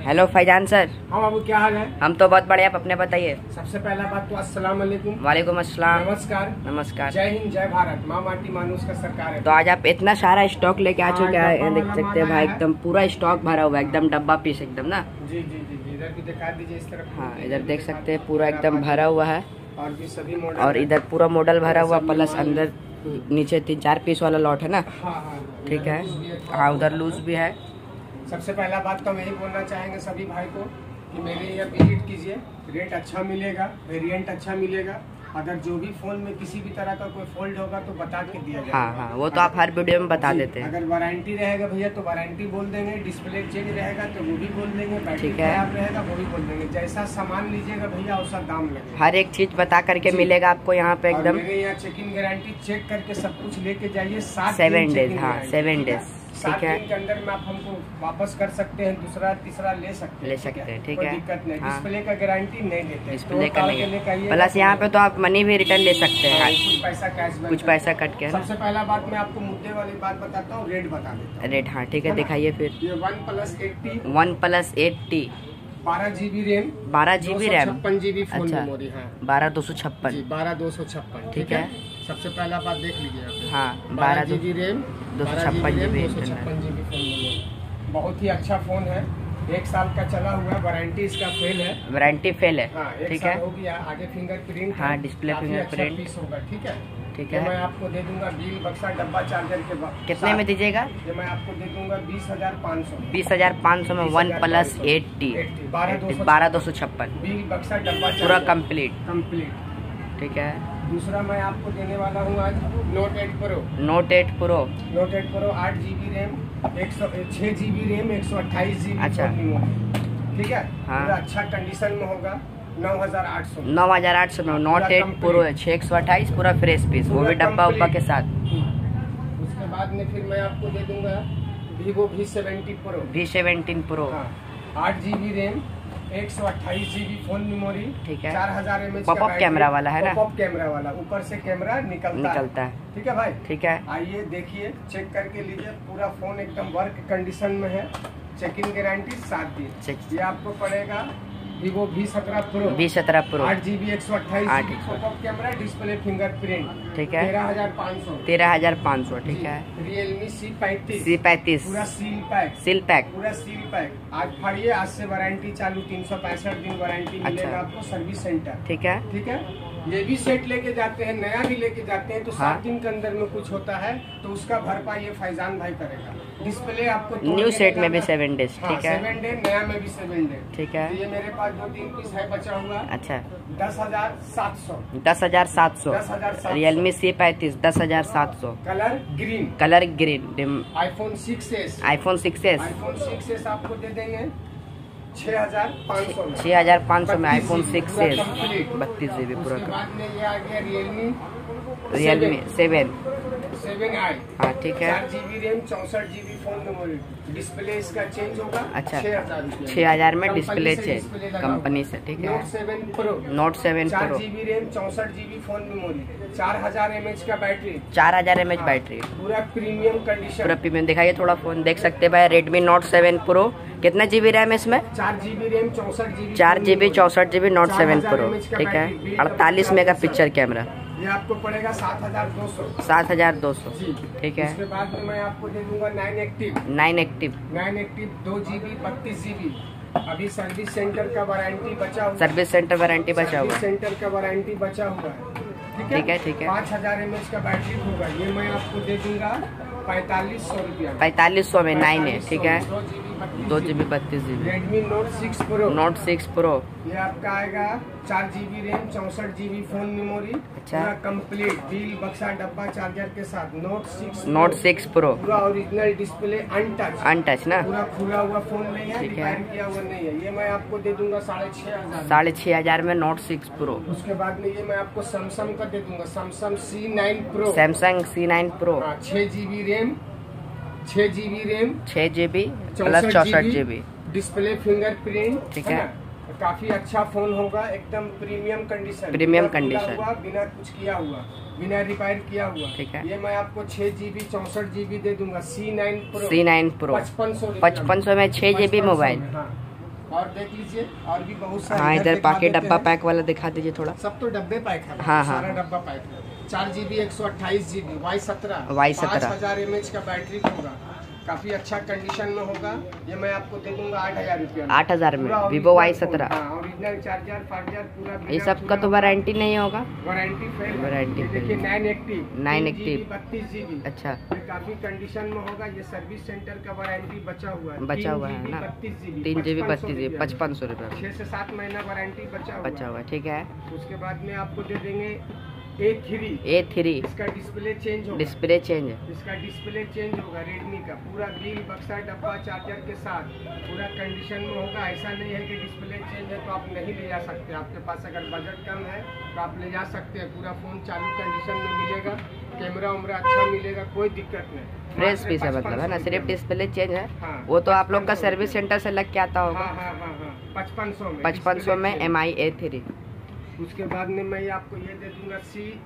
Hello Faizan sir. हाँ बाबू, क्या हाल है? हम तो बहुत बढ़िया, आप अपने बताइए। सबसे पहला बात तो अस्सलाम वालेकुम। वालेकुम अस्सलाम। नमस्कार। नमस्कार। जय हिंद, जय भारत, माँ माटी मानुष का सरकार है। तो आज आप इतना सारा स्टॉक लेके आ चुके हैं, देख सकते हैं भाई, है। एकदम पूरा स्टॉक भरा हुआ है, एकदम डब्बा पीस एकदम ना। जी जी जी जी, इधर भी दिखा दीजिए इस तरफ। हाँ, इधर देख सकते हैं पूरा एकदम भरा हुआ है, और भी सभी मॉडल, और इधर पूरा मॉडल भरा हुआ, प्लस अंदर नीचे 3-4 पीस वाला लॉट है ना। हाँ, ठीक है। हाँ, उधर लूज भी है। सबसे पहला बात तो हम यही बोलना चाहेंगे सभी भाई को कि मेरे यहाँ विजिट कीजिए, रेट अच्छा मिलेगा, वेरिएंट अच्छा मिलेगा। अगर जो भी फोन में किसी भी तरह का कोई फॉल्ट होगा तो बता के दिया जाएगा। हाँ, वो तो आप हर वीडियो में बता देते हैं। अगर वारंटी रहेगा भैया तो वारंटी बोल देंगे, डिस्प्ले चेंज रहेगा तो वो भी बोल देंगे, बैटरी खराब रहेगा वो भी बोल देंगे। जैसा सामान लीजिएगा भैया वैसा दाम लगेगा। हर एक चीज बता करके मिलेगा आपको यहाँ पे एकदम। मेरे यहाँ चेक इन गारंटी चेक करके सब कुछ लेके जाइए। 7 डेज। हाँ, 7 डेज। 7 दिन के अंदर में आप हमको वापस कर सकते हैं, दूसरा तीसरा ले सकते हैं। ठीक है, दिक्कत नहीं। हाँ। डिस्प्ले का गारंटी नहीं देते, डिस्प्ले का नहीं, प्लस यहाँ पे तो आप मनी भी रिटर्न ले सकते हैं। कुछ पैसा कैशबैक, कुछ पैसा कट के। सबसे पहला बात मैं आपको मुद्दे वाली बात बताता हूँ, रेट बता देता हूँ। रेट, हाँ ठीक है, दिखाइए फिर। ये OnePlus 80 OnePlus 80 12 GB RAM, 12 GB RAM, 56 GB phone अच्छा, मेमोरी है। 12/256। 12/256। ठीक है। सबसे पहला बात देख लीजिए आप। हाँ, 12 GB RAM, 256 GB 256 GB phone memory. बहुत ही अच्छा फोन है, 1 साल का चला हुआ है, वारंटी इसका फेल है। वारंटी फेल है। हाँ, ठीक है। हो गया। आगे फिंगरप्रिंट, हाँ, डिस्प्ले फिंगरप्रिंट पीस होगा। ठीक है। ठीक है। मैं आपको दे दूंगा बिल बक्सा डब्बा चार्जर के बाद। कितने में दीजिएगा? ये मैं आपको दे दूंगा 20,500। 20,500 में OnePlus 80 12/256 बिल बक्सा डब्बा पूरा कंप्लीट। ठीक है। दूसरा मैं आपको देने वाला हूँ आज Note 8 Pro। Note 8 Pro 8 GB RAM, 6 GB RAM, 128 GB। अच्छा। ठीक है। हाँ। पूरा अच्छा कंडीशन में होगा। 9,800 में Note 8 Pro है, 628 पूरा फ्रेश पीस, वो भी डब्बा उब्बा के साथ। उसके बाद में फिर मैं आपको दे दूंगा Vivo V17 Pro। 8 GB RAM, 128 GB phone memory. ठीक है। 4000 mAh पॉपअप कैमरा वाला है ना? पॉपअप कैमरा वाला, ऊपर से कैमरा निकलता है। ठीक है भाई। ठीक है। आइए देखिए, चेक करके लीजिए, पूरा फोन एकदम वर्क कंडीशन में है। चेक इन गारंटी 7 दिन। ये आपको पड़ेगा Vivo V17 Pro 8 GB 128 GB popup camera, display fingerprint. ठीक है। 13,500। ठीक है। Realme C35 पूरा सील पैक। पूरा सील पैक। आज फाड़िए, आज से वारंटी चालू, 365 दिन वारंटी मिलेगा आपको सर्विस सेंटर। ठीक है। ठीक है। ये भी सेट लेके जाते हैं, नया भी लेके जाते हैं तो 7 दिन के अंदर में कुछ होता है तो उसका भरपाई ये फैजान भाई करेगा। डिस्प्ले आपको न्यू सेट में भी 7 डेज। ठीक है। 7 डे, नया में भी 7 डे। ठीक है। ये मेरे पास 2-3 पीस है बचा हुआ। अच्छा। 10,700 Realme C35 10,700। Colour green. iPhone 6s आपको दे देंगे 6,500 में। 6,500 में iPhone 6s 32 GB पूरा। उसके बाद में ये आ गया Realme 7i। हाँ ठीक है। 4 GB RAM, 64 GB phone memory. Display इसका चेंज होगा। अच्छा। 6,000 में डिस्प्ले चेंज कंपनी से। ठीक है। Note 7 Pro 4 GB RAM, 64 GB phone memory, 4000 mAh का बैटरी। 4000 mAh बैटरी, पूरा प्रीमियम कंडीशन। पूरा प्रीमियम। दिखाइए थोड़ा फोन, देख सकते हैं भाई। Redmi Note 7 Pro कितना GB रैम है इसमें? 4 GB RAM, 4 GB 64 GB Note 7 Pro। ठीक है। 48 मेगा पिक्चर कैमरा। ये आपको पड़ेगा 7,200। 7,200। ठीक है। उसके बाद में मैं आपको दे दूंगा 9 एक्टिव 2 GB 32 GB। अभी सर्विस सेंटर का वारंटी बचा हुआ। सर्विस सेंटर का वारंटी बचा हुआ है। ठीक है। 5,000 mAh का बैटरी होगा। ये मैं आपको दे दूंगा 4,500 रुपया। 4,500 में 9 है। ठीक है। 2 GB 32 GB। Redmi Note 6 Pro ये आपका आएगा 4 GB RAM, 64 GB phone memory. अच्छा। पूरा कंप्लीट बिल बक्सा डब्बा चार्जर के साथ। Note 6 Pro पूरा ओरिजिनल डिस्प्ले, अनटच ना, पूरा खुला हुआ फोन नहीं है, रिपेयर किया हुआ नहीं है। ये मैं आपको दे दूंगा 6,500। 6,500 में Note 6 Pro। उसके बाद में ये मैं आपको सैमसंग का दे दूंगा, Samsung C9 Pro। 6 GB RAM, 6 GB plus 64 GB display fingerprint. ठीक है। काफी अच्छा फोन होगा, एकदम प्रीमियम कंडीशन। बिना कुछ किया हुआ, बिना रिपेयर किया हुआ। ठीक है। ये मैं आपको 6 GB 64 GB दे दूंगा। C9 Pro 5500 में 6 GB मोबाइल। और देख लीजिए और भी बहुत सारे। हाँ, इधर बाकी डब्बा पैक वाला दिखा दीजिए थोड़ा। सब तो डब्बे पैक है। हाँ, सारा डब्बा पैक है। 4 GB 128 GB Y17 5000 mAh का बैटरी पूरा, काफी अच्छा कंडीशन में होगा। ये मैं आपको दे दूंगा 8000 रुपया। 8000 में Vivo Y17। ओरिजिनल चार्जर फार्जर पूरा। ये सब का तो वारंटी नहीं होगा? Warranty fail. वारंटी देखिए 980 32 GB। अच्छा, ये काफी कंडीशन में होगा। ये सर्विस सेंटर का वारंटी बचा हुआ है ना। 3 GB 32 GB 5500 रुपये। 6 से 7 महीना वारंटी बचा हुआ है। ठीक है। उसके बाद में आपको दे देंगे A3। इसका डिस्प्ले चेंज होगा। इसका डिस्प्ले चेंज होगा रेडमी का। पूरा बिल बक्सा डब्बा चार्जर के साथ पूरा कंडीशन में होगा। ऐसा नहीं है कि डिस्प्ले चेंज है तो आप नहीं ले जा सकते। आपके पास अगर बजट कम है तो आप ले जा सकते हैं। पूरा फोन चालू कंडीशन में मिलेगा, कैमरा उमरा अच्छा मिलेगा, कोई दिक्कत नहीं। फ्रेश पीस है मतलब, है ना? सिर्फ डिस्प्ले चेंज है। हाँ, वो तो आप लोग का सर्विस सेंटर से लग के आता होगा। हाँ, 5500 में MI A3। उसके बाद में मैं आपको ये दे दूंगा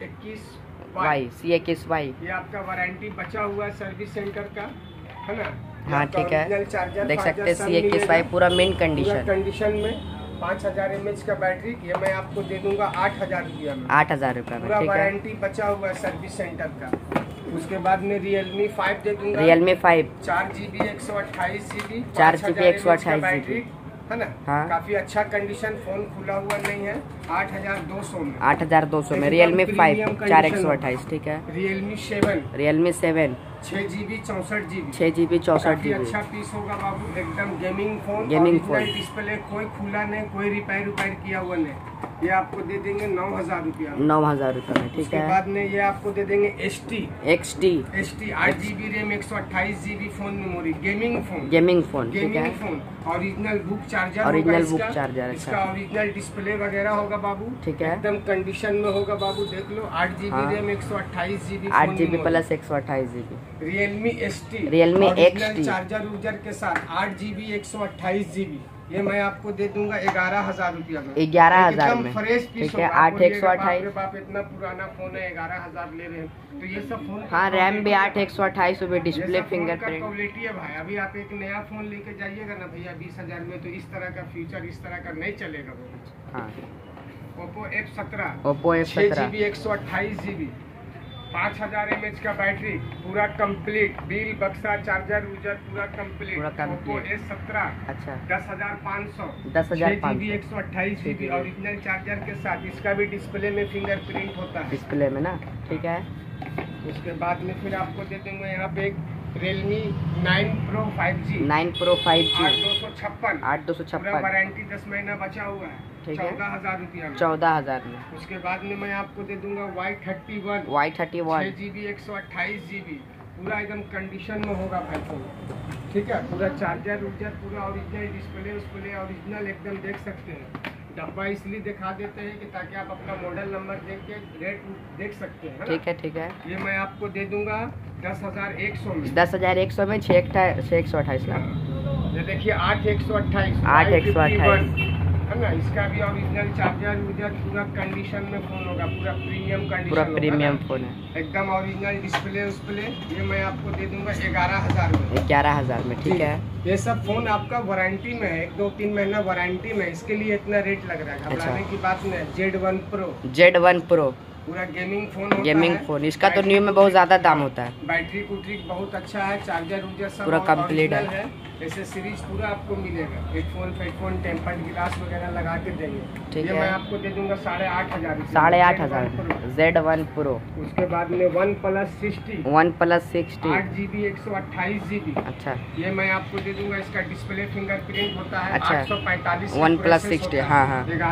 C21Y। ये आपका वारंटी बचा हुआ है सर्विस सेंटर का, है ना? हाँ, ठीक है। देख सकते हैं C21Y पूरा मेन कंडीशन में 5000 mAh का बैटरी। ये मैं आपको दे दूंगा 8000 रुपया में। 8000 रुपया में, पूरा वारंटी बचा हुआ है सर्विस सेंटर का। उसके बाद में Realme 5 दे दूंगा। Realme 5 4 GB 128 GB 4GB battery, है ना? हाँ, काफी अच्छा कंडीशन, फोन खुला हुआ नहीं है। 8200 में। 8200 में Realme 5 4/128। ठीक है। Realme 7 6 GB 64 GB। अच्छा पीस होगा बाबू, एकदम गेमिंग फोन। डिस्प्ले कोई खुला नहीं, कोई रिपेयर किया हुआ नहीं। ये आपको दे देंगे 9000 रुपया। 9000 रुपया में, ठीक है। उसके बाद में ये आपको दे देंगे XT 8 GB RAM 128 GB phone memory. Gaming phone ठीक है। Original book charger. इसका ओरिजिनल डिस्प्ले वगैरह होगा बाबू, ठीक है। एकदम कंडीशन में होगा बाबू। देख लो 8 GB RAM 128 GB 8 GB plus 128 GB। Realme XT charger के साथ 8 GB 128 GB। ये मैं आपको दे दूंगा 11000 रुपया में। 11000 में, फ्रेश पीस ठीक है। 8128। बाप इतना पुराना फोन है, 11000 ले रहे हैं तो ये सब फोन। हाँ, रैम भी 8128 में, डिस्प्ले फिंगरप्रिंट क्वालिटी है भाई। अभी आप एक नया फोन लेके जाइएगा ना भैया 20000 में, तो इस तरह का फीचर इस तरह का नहीं चलेगा वो। हाँ, Oppo F17 6 GB 128 GB 5000 mAh का बैटरी, पूरा कंप्लीट बिल बक्सा चार्जर पूरा कंप्लीट। Oppo A17 अच्छा 10500 10500 128 GB ओरिजिनल चार्जर के साथ। इसका भी डिस्प्ले में फिंगरप्रिंट होता है, डिस्प्ले में ना, ठीक है। उसके बाद में फिर आपको दे दूंगा यहाँ पे एक Realme 9 Pro 5G 8256 वारंटी 10 महीना बचा हुआ है। 14000 रुपया में। 14000 में। उसके बाद में मैं आपको दे दूंगा Y31 6 GB 128 GB पूरा एकदम कंडीशन में होगा भाई फोन, ठीक है। पूरा चार्जर पूरा ओरिजिनल, डिस्प्ले ओरिजिनल एकदम देख सकते हैं। डब्बा इसलिए दिखा देते हैं कि ताकि आप अपना मॉडल नंबर देख के रेट देख सकते हैं, ठीक है। ये मैं आपको दे दूंगा 10100 में। 10100 में 6/128 ना। ये देखिए 8/128 है ना। इसका भी ओरिजिनल चार्जर पूरा कंडीशन में फोन होगा, पूरा प्रीमियम फोन है, एकदम ओरिजिनल डिस्प्ले। ये मैं आपको दे दूंगा 11000 में। 11000 में, ठीक है। ये सब फोन आपका वारंटी में है, 1-2-3 महीना वारंटी में, इसके लिए इतना रेट लग रहा है। घबराने की बात नहीं है। Z1 Pro पूरा गेमिंग फोन इसका तो न्यू में बहुत ज्यादा दाम होता है। बैटरी बहुत अच्छा है, चार्जर सब पूरा कंप्लीट है। ऐसे सीरीज पूरा आपको मिलेगा। हेडफोन टेम्पर्ड गिलास वगैरह लगा के देंगे, ठीक है। मैं आपको दे दूंगा 8500 Z1 Pro। उसके बाद में OnePlus 60 8 GB 128 GB। अच्छा, ये मैं आपको दे दूंगा। इसका डिस्प्ले फिंगरप्रिंट होता है। अच्छा, 845 OnePlus 60 हाँ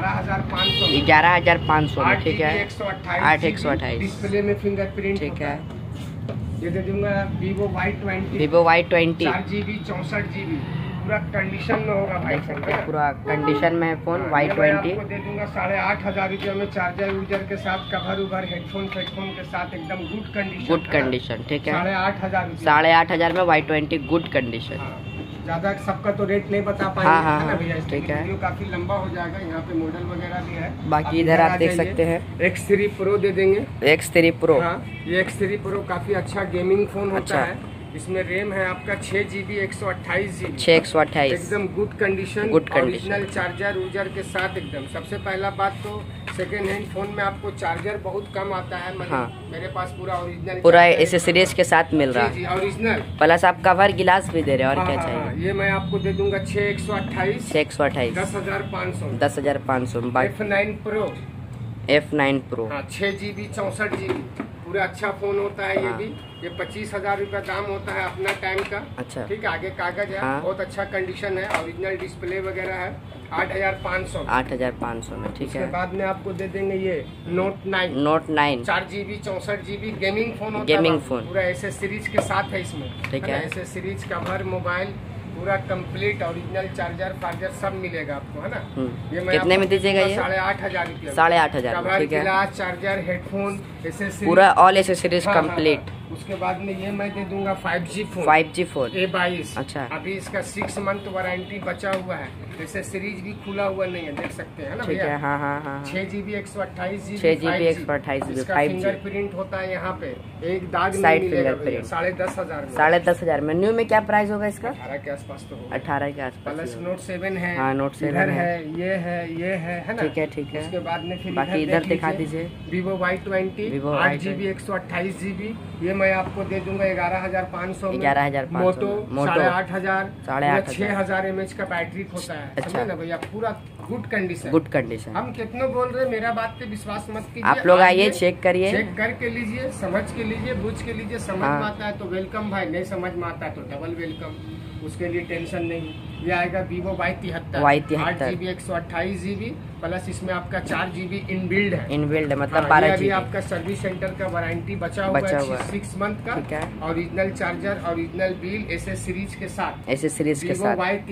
11500 में, ठीक है। 8/128 डिस्प्ले में फिंगरप्रिंट, ठीक है। ये दे दूंगा Vivo Y20 4 GB 64 GB पूरा कंडीशन में होगा भाई। पूरा कंडीशन में फोन Y20 आपको दे दूंगा 8500 रुपये में। चार्जर के साथ कवर हेडफोन के साथ एकदम गुड कंडीशन, ठीक है। 8500 में Y20 गुड कंडीशन। ज्यादा सबका तो रेट नहीं बता पाएंगे, हाँ, भैया, ठीक है। वीडियो काफी लंबा हो जाएगा। यहाँ पे मॉडल वगैरह भी है। बाकी इधर आप देख सकते हैं X3 Pro दे देंगे। X3 Pro हाँ, ये X3 Pro काफी अच्छा गेमिंग फोन होता है। इसमें रैम है आपका 6GB 128GB 6/128 एकदम गुड कंडीशन, ओरिजिनल चार्जर उर्जर के साथ एकदम। सबसे पहला बात तो सेकेंड हैंड फोन में आपको चार्जर बहुत कम आता है, मतलब हाँ। मेरे पास पूरा ओरिजिनल पूरा एसेसरीज के साथ मिल रहा है ओरिजिनल, प्लस आप कवर गिलास भी दे रहे हैं। और क्या चाहिए? ये मैं आपको दे दूंगा 6/128 10,500 10,500 F9 Pro F9 Pro 6GB 64GB पूरा अच्छा फोन होता है। ये भी ये 25,000 रुपया दाम होता है अपना टाइम का। अच्छा ठीक है, आगे कागज है, बहुत अच्छा कंडीशन है, ओरिजिनल डिस्प्ले वगैरह है। 8,500 में। ठीक है, बाद में आपको दे देंगे ये Note 9 4GB 64GB gaming phone होता है, गेमिंग फोन पूरा एसेसरीज के साथ है इसमें। ठीक है, एसेसरीज कवर मोबाइल पूरा कंप्लीट ओरिजिनल चार्जर फार्जर सब मिलेगा आपको, है ना। ये मैं कितने में दीजिएगा? ये 8,500 रुपया। 8,500। ठीक है, गिलास चार्जर हेडफोन एसेसरीज पूरा ऑल एसेसरीज कंप्लीट। उसके बाद में ये मैं दे दूंगा 5G फोन A22। अच्छा, अभी इसका 6 मंथ वारंटी बचा हुआ है, जैसे सीरीज भी खुला हुआ नहीं है, देख सकते हैं ना भैया। हाँ। 6GB 128GB 6GB फिंगरप्रिंट होता है यहाँ पे, एक दाग साइड नहीं मिलेगा। फिंगरप्रिंट 10,500 में। न्यू में क्या प्राइस होगा इसका? 18 के आसपास तो होगा। 18 के आसपास। प्लस Note 7 है, Note 7 है, ये है ना। ठीक है। उसके बाद में फिर बाकी इधर दिखा दीजिए। Vivo Y20 8GB 128GB ये मैं आपको दे दूंगा 11,500 में। 11,500। मोटो 8,500 6,500 mAh का बैटरी होता है। अच्छा ना भैया, पूरा गुड कंडीशन। हम कितना बोल रहे हैं, मेरा बात पे विश्वास मत कीजिए। आप लोग आइए, चेक करिए, चेक करके लीजिए, समझ के लीजिए, बुझ के लीजिए। समझ में आता है तो वेलकम भाई, नहीं समझ में आता है तो डबल वेलकम, उसके लिए टेंशन नहीं। ये आएगा Vivo Y73 8GB 128GB plus इसमें आपका 4GB इनबिल्ड है। मतलब 12GB आपका सर्विस सेंटर का वारंटी बचा हुआ है 6 मंथ का। Original charger, original bill, accessories के साथ। Vivo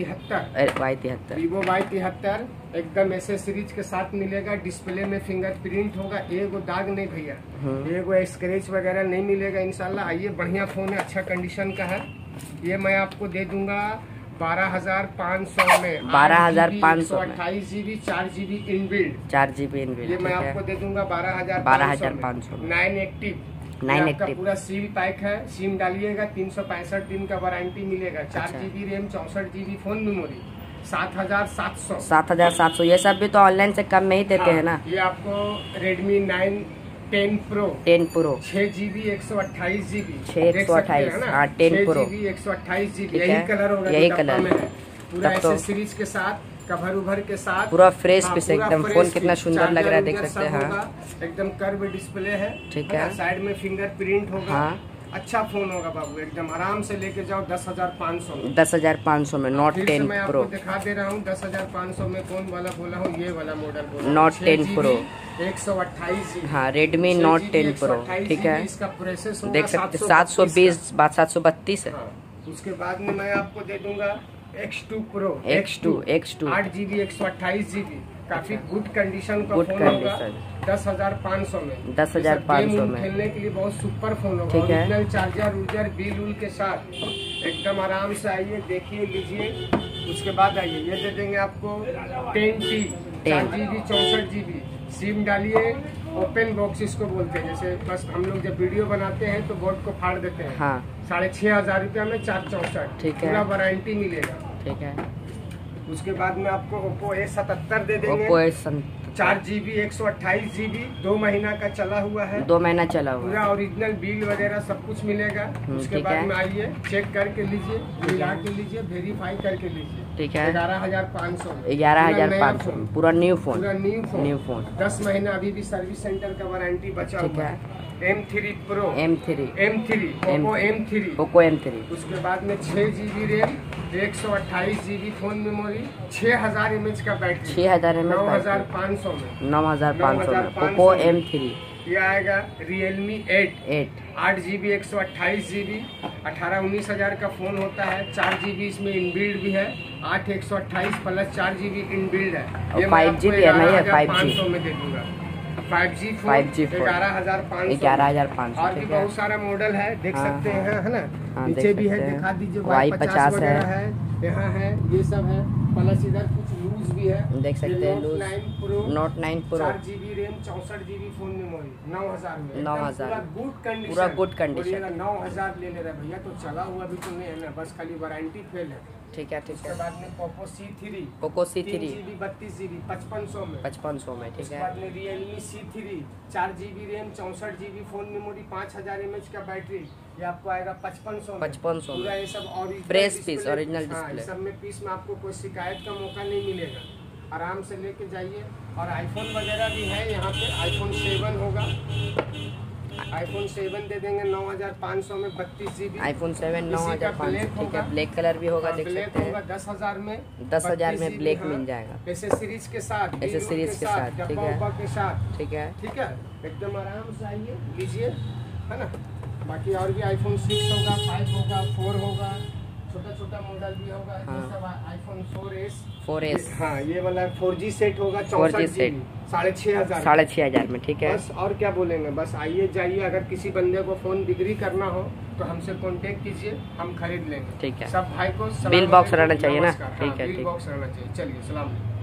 Y73 Vivo Y73 एकदम एसेसरीज के साथ मिलेगा। डिस्प्ले में फिंगरप्रिंट होगा, एगो दाग नहीं भैया, एगो स्क्रैच वगैरह नहीं मिलेगा इंशाल्लाह। आइए, बढ़िया फोन है, अच्छा कंडीशन का है। ये मैं आपको दे दूंगा 12,500 में। 12,500 28GB 4GB इनबिल्ड। ये मैं आपको दे दूंगा 12,500 9 एक्टिव पूरा सील पैक है। सिम डालिएगा, 365 दिन का वारंटी मिलेगा। 4GB RAM 64GB phone memory 7,700। ये सब भी तो ऑनलाइन से कम में ही देते हैं ना। ये आपको Redmi 9 10 Pro 6GB 128GB 10 Pro 128GB यही कलर होगा, यही कलर में है। पूरा एसेसरीज के साथ, कवर उभर के साथ, पूरा फ्रेश पीस एकदम। फोन कितना सुंदर लग रहा है, देख सकते हैं। एकदम कर्व डिस्प्ले है। ठीक है, साइड में फिंगरप्रिंट होगा। अच्छा फोन होगा बाबू, एकदम आराम से लेके जाओ। 10,500 में Note 10 मैं Pro आपको दिखा दे रहा हूँ। 10,500 में कौन वाला बोला हूँ, ये वाला मॉडल बोला, Note 10 Pro 128GB। Redmi Note 10 Pro। ठीक है, इसका प्रोसेस देख सकते 732 है। उसके बाद में मैं आपको दे दूंगा X2 Pro 8GB 128GB काफी गुड कंडीशन का फोन होगा। 10,500 में। 10,500 में खेलने के लिए बहुत सुपर फोन होगा। ओरिजिनल चार्जर उर्जर बिल उल के साथ एकदम आराम से आइए, देखिए, लीजिए। उसके बाद आइए, ये दे देंगे आपको 10T 4GB 64GB सिम डालिए। ओपन बॉक्स इसको बोलते हैं, जैसे बस हम लोग जब वीडियो बनाते हैं तो बोर्ड को फाड़ देते हैं। 6,500 रुपया में 464। ठीक है, पूरा वारंटी मिलेगा। ठीक है। उसके बाद में आपको Oppo A77 दे देंगे। 4GB 128GB 2 महीना का चला हुआ है। 2 महीना चला हुआ, पूरा ओरिजिनल बिल वगैरह सब कुछ मिलेगा। उसके बाद में आइए, चेक करके लीजिए, मिला के लीजिए, वेरीफाई करके लीजिए। ठीक है, 11,500 पूरा न्यू फोन। 10 महीना अभी भी सर्विस सेंटर का वारंटी बचा हुआ है। M3 Pro Oppo M3 उसके बाद में 6GB RAM 128GB phone memory 6,000 mAh का बैटरी 9,500 में 9,500 Oppo M3। ये आएगा Realme 8 8GB 128GB 18-19 का फोन होता है। 4GB इसमें इनबिल्ड भी है। 8 128 प्लस 4GB इनबिल्ड है। ये 5G भी है ना, ये 500 में दे दूंगा। 5G 11,500 और भी बहुत सारा मॉडल है, देख सकते हैं, है ना। नीचे भी है, दिखा दीजिए। Y50 है, यहाँ है, ये सब है। प्लस इधर कुछ लूज भी है, देख सकते हैं लूज note 9 pro 4 GB RAM 64 GB phone memory 9000 में, 9000 पूरा गुड कंडीशन 9000 ले ले रहा है भैया, तो चला हुआ भी तो नहीं है ना, बस खाली वारंटी फेल है। ठीक है, ठीक उसके है। बाद में पोको C3 3 GB 32 GB 5500 में, 5500 में, ठीक उसके है। बाद में Realme C3 4 GB RAM 64 GB phone memory 5000 mAh का बैटरी, ये आपको आएगा 5500 में। 5500 पूरा ये सब ओरिजिनल फ्रेश पीस, ओरिजिनल हाँ, डिस्प्ले। सब में पीस में आपको कोई शिकायत का मौका नहीं मिलेगा, आराम से लेके जाइए। और आईफोन वगैरह भी है यहाँ पे, आईफोन 7 होगा, आईफोन 7 दे देंगे 9500 में 32 GB। आईफोन 7 9500, ठीक है। ब्लैक कलर भी होगा, देख सकते हैं। 10,000 में 10,000 में ब्लैक मिल जाएगा, एसेसरीज के साथ, एसेसरीज के साथ, ठीक है, के साथ, ठीक है। ठीक है, एकदम आराम से आइए लीजिए, है ना। बाकी और भी आईफोन 6 होगा, 5 होगा, 4 होगा, छोटा छोटा मॉडल भी होगा। हाँ। ये सब आईफोन 4S हाँ, ये वाला 4G सेट होगा, 4G सेट 6500 6500 में, ठीक है। बस और क्या बोलेंगे, बस आइए जाइए। अगर किसी बंदे को फोन बिक्री करना हो तो हमसे कांटेक्ट कीजिए, हम खरीद लेंगे, ठीक है। सब भाई को बिल बॉक्स रहना चाहिए ना, नमस्कार। ठीक है, बिल ठीक। बॉक्स रहना चाहिए। चलिए, सलाम।